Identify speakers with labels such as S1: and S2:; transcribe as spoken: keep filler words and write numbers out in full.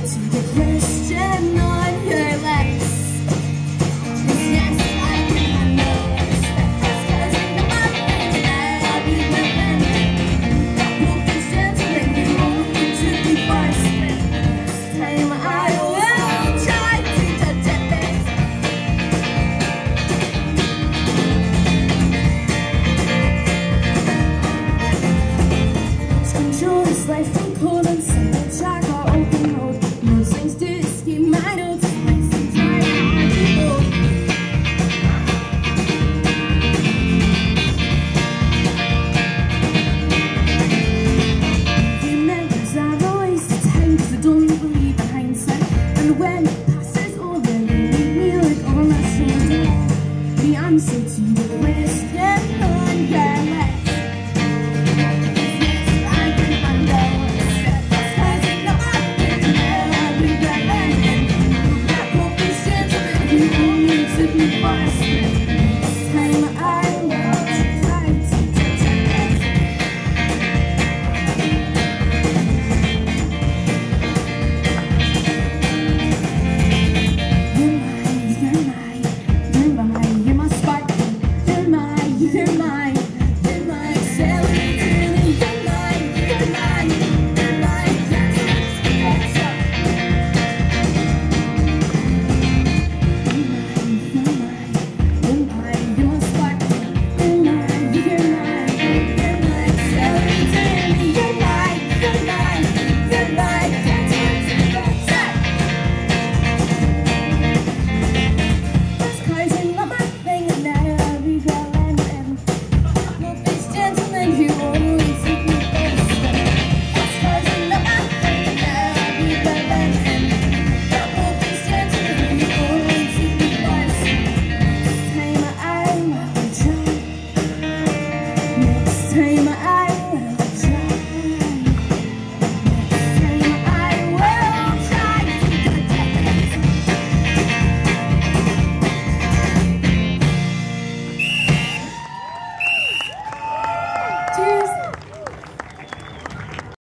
S1: to the question on your lips. 'Cause yes, I can handle respect. 'Cause in the morning I'll be living. Hope this chance bring you home to be forced. This time I will try to touch it. Let's control this life from cold and simple. Jack our open